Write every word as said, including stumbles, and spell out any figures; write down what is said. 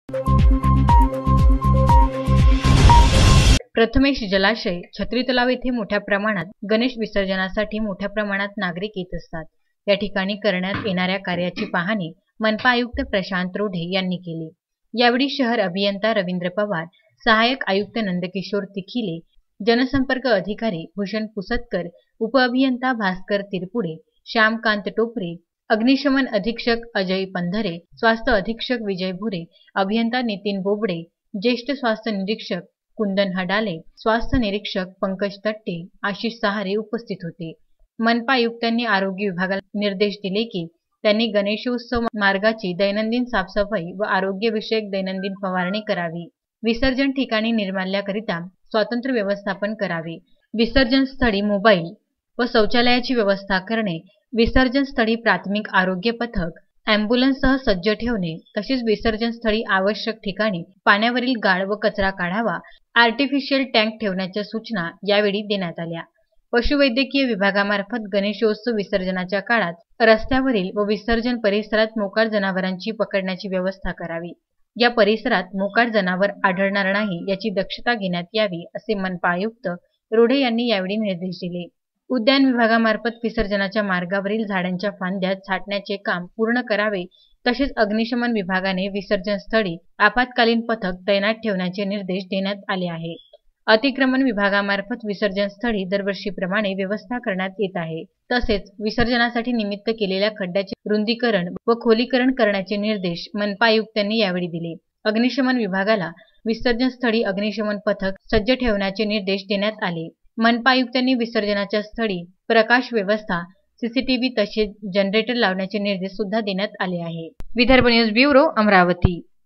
प्रथमेश जलाशय, छत्री तलाव येथे मोठ्या प्रमाणात गणेश विसर्जनासाठी मोठ्या प्रमाणात नागरिक येत असतात। या ठिकाणी करण्यात येणाऱ्या कार्याची पाहणी मनपा आयुक्त प्रशांत रोढे यांनी केली। यावेळी शहर अभियंता रवींद्र पवार, सहाय्यक आयुक्त नंदकिशोर तिखिले, जनसंपर्क अधिकारी भूषण पुसतकर, उपअभियंता भास्कर तिरपुडे, श्यामकांत टोपरे, अग्निशमन अधीक्षक अजय पंधरे, स्वास्थ्य अधीक्षक विजय भुरे, अभियंता नितीन बोबडे, ज्येष्ठ स्वास्थ्य निरीक्षक कुंदन हडाले, स्वास्थ्य निरीक्षक पंकज तट्टे, आशिष सहारे उपस्थित होते। मनपा आयुक्तांनी आरोग्य विभागाला निर्देश दिले की त्यांनी गणेशोत्सव मार्गाची दैनंदिन साफसफाई व आरोग्य विषयक दैनंदिन फवारणी करावी। विसर्जन ठिकाणी निर्माल्याकरिता स्वतंत्र व्यवस्थापन करावे। विसर्जन स्थळी मोबाईल व शौचालयाची व्यवस्था करणे, विसर्जन स्थळी प्राथमिक आरोग्य पथक, ॲम्ब्युलन्ससह सज्ज ठेवणे, तसेच विसर्जन स्थळी आवश्यक ठिकाणी पाण्यावरील गाळ व कचरा काढावा, आर्टिफिशियल टँक ठेवण्याच्या सूचना यावेळी देण्यात आल्या। पशुवैद्यकीय विभागामार्फत गणेशोत्सव विसर्जनाच्या काळात रस्त्यावरील व विसर्जन परिसरात मोकाट जनावरांची पकडण्याची व्यवस्था करावी। या परिसरात मोकाट जनावर आढळणार नाही याची दक्षता घेण्यात यावी असे मनपा आयुक्त रोढे यांनी यावेळी निर्देश दिले। उद्यान विभागामार्फत विसर्जनाच्या मार्गावरील झाडांच्या फांद्या छाटण्याचे काम पूर्ण करावे, तसेच अग्निशमन विभागाने विसर्जन स्थळी आपत्कालीन पथक तैनात ठेवण्याचे निर्देश देण्यात आले आहे। अतिक्रमण विभागामार्फत विसर्जन स्थळी दरवर्षीप्रमाणे व्यवस्था करण्यात येत आहे। तसेच विसर्जनासाठी निमित्त केलेल्या खड्ड्याचे रुंदीकरण व खोलीकरण करण्याचे निर्देश मनपा आयुक्तांनी यावेळी दिले। अग्निशमन विभागाला विसर्जन स्थळी अग्निशमन पथक सज्ज ठेवण्याचे निर्देश देण्यात आले। मनपा आयुक्तांनी विसर्जनाच्या स्थळी प्रकाश व्यवस्था, सीसीटीव्ही तसेच जनरेटर लावण्याचे निर्देश सुद्धा देण्यात आले आहे। Vidarbha news bureau, Amravati.